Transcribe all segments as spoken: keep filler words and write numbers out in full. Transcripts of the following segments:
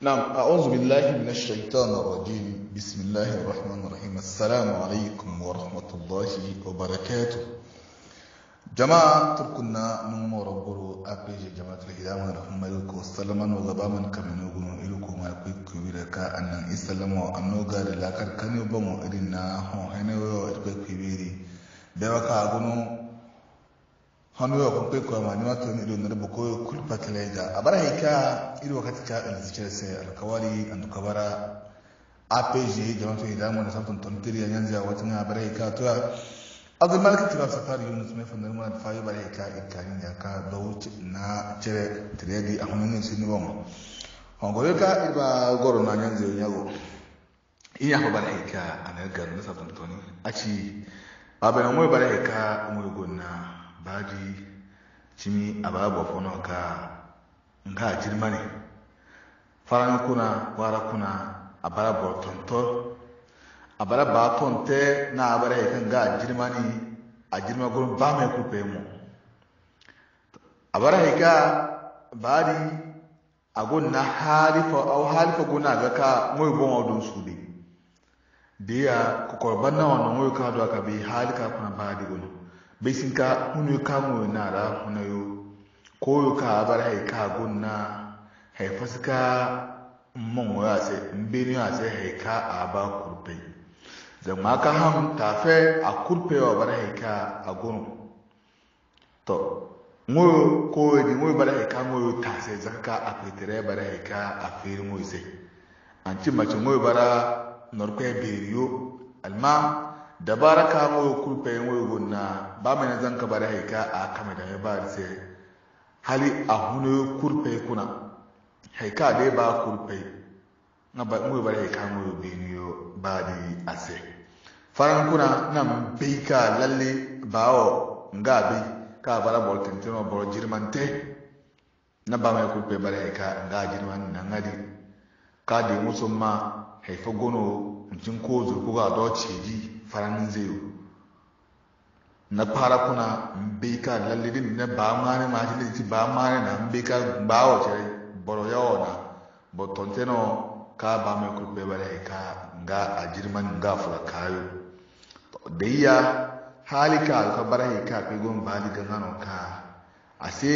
نعم أعوذ بالله من الشيطان الرجيم بسم الله الرحمن الرحيم السلام عليكم ورحمة الله وبركاته جماعة تركنا نمو ربرو أبيجي جماعة الهدامة رحمة إلكم والسلام وغباما كمن يقولون إلكم ويقوي كبيرك أن إسلاموا أنه قال لكار كان يبامو إلنا هون هنا ويقوي كبيري بيوكا أقولون hanu yo kon ko ma ni wato ni do na bo ko kul patleja abara hika ili wakati ka alzichese alkawali and kabara apg jama'atu idamu na samton tontiri ya nyanza wata na abara hika to azal malaka tira safari yunus mai fannar mun fa abara hika ikani ya ka dawuci na cire tiredi a hannun sin bon hongore ka iba goro na nyanza nyago iya ko bara hika anaga na samton toni aci abana mo bara hika mo gonna baji chimi ababa fono ka nga jirmani faran kuna wara kuna abara bortonto abara batonte na abara kan ga jirmani a jirma gun ba mai kupe mu abara hika bari agun na halifa au halifa guna ga ka moy bon odun sudi dia ko korban na wannan moy ka do ka bi halika kuna badi gun besinka hunu kamo nara hunayo koyo ka bar hay ka gunna hay fasika mon wase mbeni wase hay ka aba kurpe zama ka ham tafe a kurpe wa bar hay ka agunu to ngoyo koyo di ngoyo bar hay ka ngoyo tase zakka a petere bar hay ka a firi ngoyo se anci mace ngoyo bara norpe beriyo alma dabara ka mo kulpe mo gonna ba mai zan ka bare haika a kama da ba sai hali a hunu kurpe kuna haika dai ba kurpe na ba mo bare haika mo beniyo ba di ase faran kuna nan beika lalle bawo ngabi ka bara boltentino bol jirmante na ba mai kulpe bare haika nga jirman nan ngadi ka di musumma haifa gono jin ko zurku ga do ceji faran zero na fara kuna mbeka lallidin na ba mane ma ti ti ba mane na mbeka ba o chere boro yawo na botonteno ka ba me ku be bare ka nga ajirman nga fura kayo deyya halika ka bare ka pe gon ba di gangano ka ase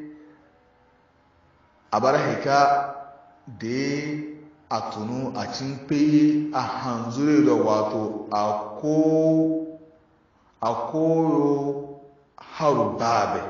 abara ka de atunu a cimpe a hanzure da wato ako akoyo haru babe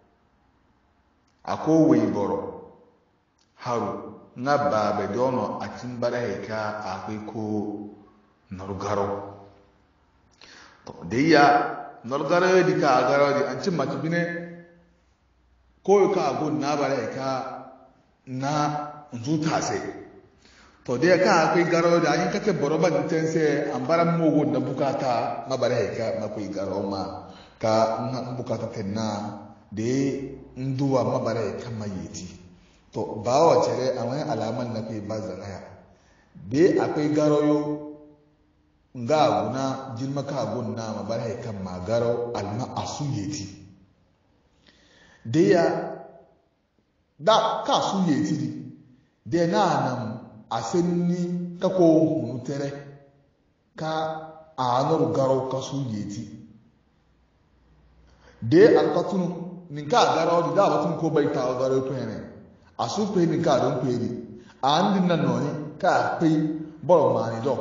ako weiboro haru na babe dono a cimbara heka akwai ko nargaro to deyya nargaro di ka agaro di an cimma tibine ko ka agun na bare heka na nzuta sai to dai ka akwai garo da an kake boroban tense an baran mugu da bukata mabare ka makwai garo ma ka bukata tenna de nduwa mabare kan mayiti to ba wa cire amai alaman na kai bazan haya de akwai garo yo nga guna jilma ka gunna mabare kan magaro alma asuyeti de ya da ka suyeti de na nan asenni ka ko hunutere ka anor garo ka su yeti de alkatunu nin ka garo di da batun ko bai ta garo pene asu pe nin ka don peri andin nan noni ka pe boro mani do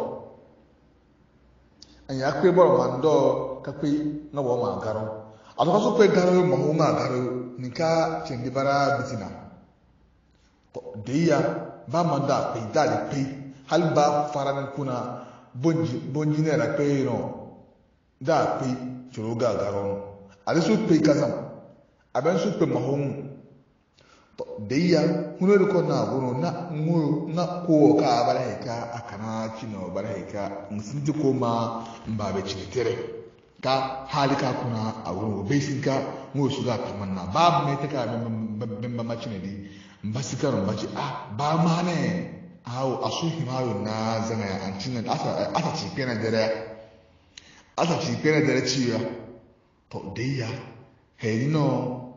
anya pe boro man do ka pe na wo ma garo ado ka su pe garo ma ho ma garo nin ka chendi bara bitina to de ya ba manda pe dali pe hal ba faran kuna bonji bonji ne ra pe no da pe choro ga garon ali su pe kazam aben su pe mahon to deya huno ko na gono na nguru na ko ka bare ka akana kino bare ka musinji ko ma mbabe chitere ka halika kuna awuro besinka ngo su ga tamanna ba me ta ka memba machine di mbasikaron baci ah ba ma ne awo asu himayo na zanga ya ancin asa asa ci pena dare asa ci pena dare ciya to deyya hedino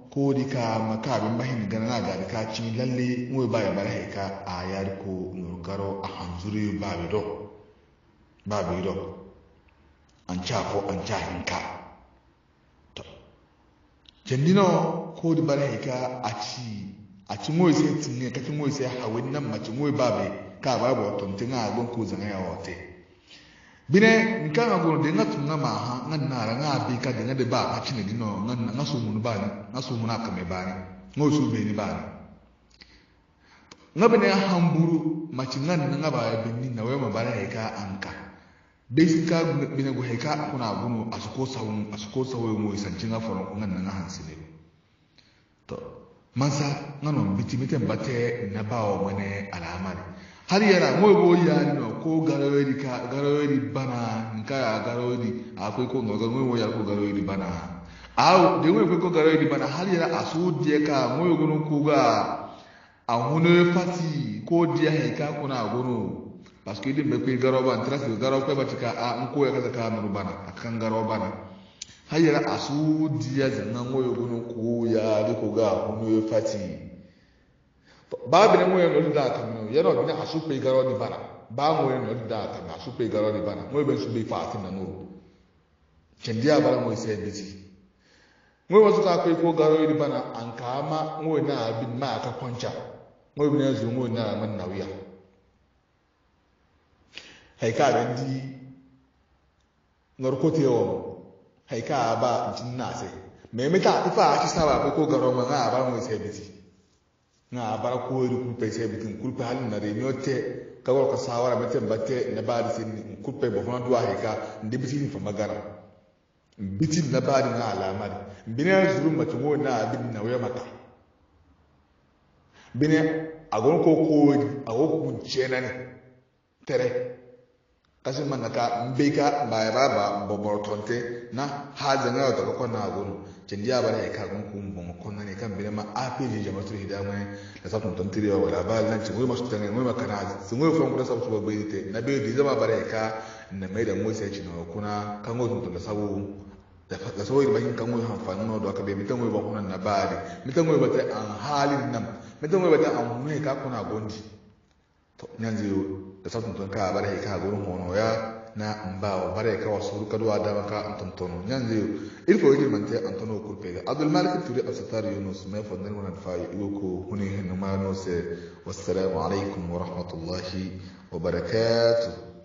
ko di ka maka bin bahin gana ga ka ci lalle ngoi ba ya bara ka a yar ko nurgaro a hanzuri ba bido ba bido an cha ko an cha hinka to jendino ko di bara ka a ci a ci ngoi sai tinne ka ci ngoi sai hawin nan ma ci ngoi ba be ka ba bo tontin a gon ko zanga ya wote bine nka nga goro de nga tunga ma ha nga nara nga bi ka de nga de ba ka chine dino nga nga so munu ba ni nga so munu aka me ba ni nga so be ni ba ni nga bine hamburu ma chi nga nga ba bi ni na we ma ba re ka anka basika bine go he ka kuna gunu asuko sawun asuko sawo mo isanci nga foro nga nga hansine to mansa nga no biti mite mbate na ba o mane alamari har yana ngoi bo ya no ko garoyi ka garoyi bana nka ya garoyi akwai ko ngoi ngoi ya ko garoyi bana aw de ngoi ko garoyi bana har yana asu je ka ngoi gunu ku ga a hunu fati ko dia he ka kuna gunu parce que dimbe ko garoba antras garoba ko batika a nko ya kaza ka no bana akan garoba bana har yana asu dia zanna ngoi gunu ku ya de ko ga hunu fati babu ne moye no da kan ya no ne asu pe garo ni bana ba moye no da kan asu pe garo ni bana moye ben su be fa tin na no kendia bara moye sai biti moye wasu ka pe ko garo ni bana an kama moye na bin ma aka kwancha moye bin yanzu moye na man nawiya hay ka ben di norkote yo hay ka ba jinna sai me meta ifa ci sawa pe ko garo ma ga ba moye sai biti na bara ko ri ku pe se bitin kulpe halin na re nyote ka ko sawara mete batte na bari sin kulpe bo fona duwa heka ndi bitin fa magara bitin na bari na alamari bine zuru mati mo na bin na we maka bine agon ko ko ago ku chena ne tere kasin man naka mbeka ba baba bobor tonte na haza na to ko na agon cendiya bara e ka gon kum bon ko na ne kan bine ma apiji jama'atu hidama da sabon tontiri wa labal nan ci ngoma su tanga ngoma kana su ngoma fa ngura sabu ba bayite na be di zama bare ka na mai da mu sai ci no kuna kan go tun da sabu da da sabu ba kin kan go han fa no do ka be mitan go ba kuna na bari mitan go ba ta an halin nan mitan go ba ta an mu ka kuna gondi to nan zai da sabon ton ka bare ka go hono ya na mbao bare ka wasu ka do da maka antontono nan zai ilfo yi man ta antono kurpe Abdul Malik turi astar Yunus mai fannin wannan fa'i ko huni hin ma no se wassalamu alaikum wa rahmatullahi wa barakatuh.